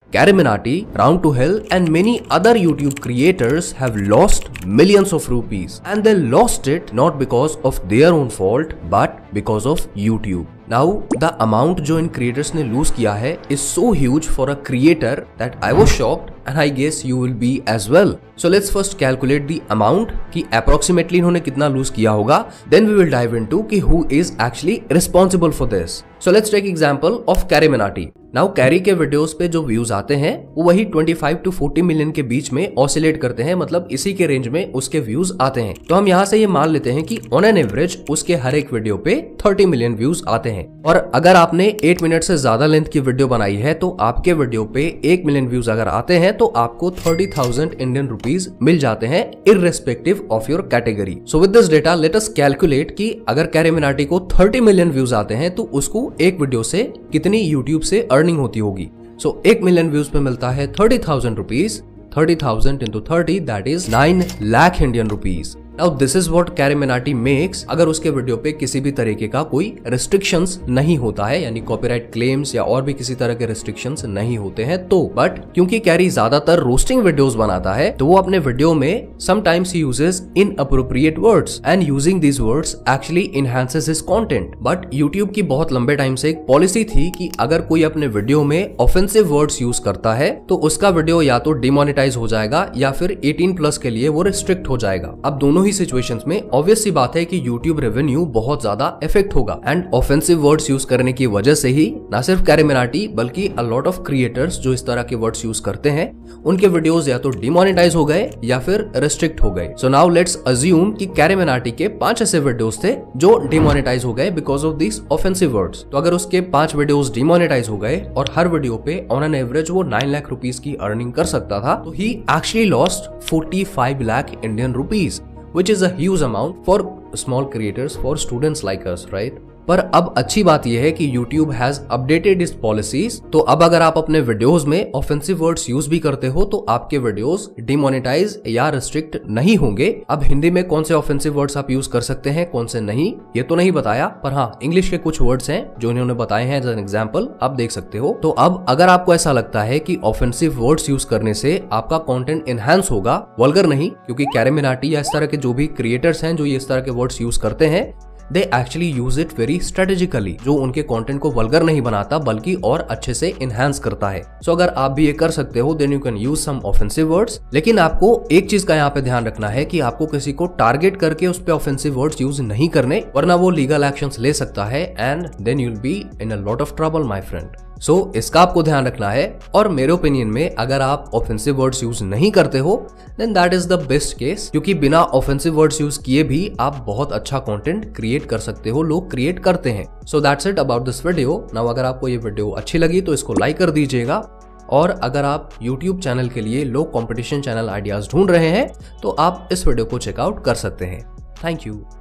Carminati, Round to Hell and many other YouTube creators have lost millions of rupees, and they lost it not because of their own fault but because of YouTube. Now the amount जो इन creators ने lose किया है is so huge for a creator that I was shocked and I guess you will be as well. So let's first calculate the amount कि approximately इन्होंने कितना lose किया होगा. Then we will dive into कि who is actually responsible for this. So let's take example of Carminati. Now Carry के videos पे जो views आते हैं वो वही 25 to 40 मिलियन के बीच में ऑसिलेट करते हैं, मतलब इसी के रेंज में उसके व्यूज आते हैं। तो हम यहाँ से ये मान लेते हैं कि ऑन एन एवरेज उसके हर एक वीडियो पे 30 मिलियन व्यूज आते हैं। और अगर आपने 8 मिनट से ज्यादा लेंथ की वीडियो बनाई है तो आपके वीडियो पे 1 मिलियन व्यूज अगर आते हैं तो आपको 30,000 इंडियन रुपीज मिल जाते हैं irrespective of your category. So with this data let us calculate कि अगर कैरीमिनाटी को 30 मिलियन व्यूज आते हैं तो उसको एक वीडियो से कितनी यूट्यूब से अर्निंग होती होगी। सो 1 मिलियन व्यूज पे मिलता है 30,000 rupees. 30,000 into 30 that is 9 lakh Indian rupees. Now this is what Carminati makes अगर उसके वीडियो पे किसी भी तरीके का कोई रिस्ट्रिक्शंस नहीं होता है, यानी कॉपीराइट क्लेम्स या और भी किसी तरह के रिस्ट्रिक्शंस नहीं होते हैं तो। बट क्योंकि कैरी ज्यादातर रोस्टिंग वीडियोस बनाता है तो वो अपने वीडियो में समटाइम्स ही uses inappropriate words and using these words actually enhances his content. But YouTube की बहुत लंबे टाइम से एक पॉलिसी थी कि अगर कोई अपने वीडियो में ऑफेंसिव वर्ड्स यूज करता है तो उसका वीडियो या तो डिमोनेटाइज हो जाएगा या फिर 18+ के लिए वो रिस्ट्रिक्ट हो जाएगा। अब दोनों सिचुएशंस में ऑब्वियस सी बात है कि YouTube रेवेन्यू बहुत ज्यादा इफेक्ट होगा एंड ऑफेंसिव वर्ड्स यूज करने की वजह से ही ना सिर्फ कैरीमिनाटी बल्कि अ लॉट ऑफ क्रिएटर्स जो इस तरह के वर्ड्स यूज करते हैं उनके वीडियोस या तो डिमोनेटाइज हो गए या फिर रिस्ट्रिक्ट हो गए। सो नाउ लेट्स अज्यूम कि कैरीमिनाटी के 5 ऐसे वीडियोस थे जो डिमोनेटाइज हो गए because of this offensive words. तो अगर उसके 5 वीडियोस डिमोनेटाइज हो गए और हर वीडियो पे ऑन एन एवरेज वो 9 लाख रुपीस की अर्निंग कर सकता था तो ही actually lost 45 lakh Indian rupees, which is a huge amount for small creators, for students like us, right? पर अब अच्छी बात यह है कि YouTube has updated its policies। तो अब अगर आप अपने वीडियोस में ऑफेंसिव वर्ड्स यूज भी करते हो तो आपके वीडियोस डिमोनेटाइज या रिस्ट्रिक्ट नहीं होंगे। अब हिंदी में कौन से ऑफेंसिव वर्ड्स आप यूज कर सकते हैं कौन से नहीं ये तो नहीं बताया, पर हाँ इंग्लिश के कुछ वर्ड्स हैं जो इन्होंने बताए हैं एज एन एग्जाम्पल, आप देख सकते हो। तो अब अगर आपको ऐसा लगता है कि ऑफेंसिव वर्ड्स यूज करने से आपका कंटेंट एनहांस होगा, वल्गर नहीं, क्योंकि कैरीमिनाटी या इस तरह के जो भी क्रिएटर्स हैं जो ये इस तरह के वर्ड्स यूज करते हैं they actually use it very strategically, जो उनके कंटेंट को वल्गर नहीं बनाता बल्कि और अच्छे से इनहैंस करता है। सो अगर आप भी ये कर सकते हो then you can use some offensive words. लेकिन आपको एक चीज का यहाँ पे ध्यान रखना है कि आपको किसी को टारगेट करके उस पे ऑफेंसिव वर्ड्स यूज नहीं करने, वरना वो लीगल एक्शंस ले सकता है and then you will be in a lot of trouble my friend. So इसका आपको ध्यान रखना है। और मेरे ओपिनियन में अगर आप ऑफेंसिव वर्ड्स यूज नहीं करते हो then that is the best case, क्योंकि बिना ऑफेंसिव वर्ड्स यूज किए भी आप बहुत अच्छा कंटेंट क्रिएट कर सकते हो, लोग क्रिएट करते हैं। So that's it about this video. Now अगर आपको ये वीडियो अच्छी लगी तो इसको लाइक कर दीजिएगा, और अगर आप YouTube चैनल के लिए लो कंपटीशन चैनल आइडियाज ढूंढ रहे हैं तो आप इस वीडियो को चेकआउट कर सकते हैं। Thank you.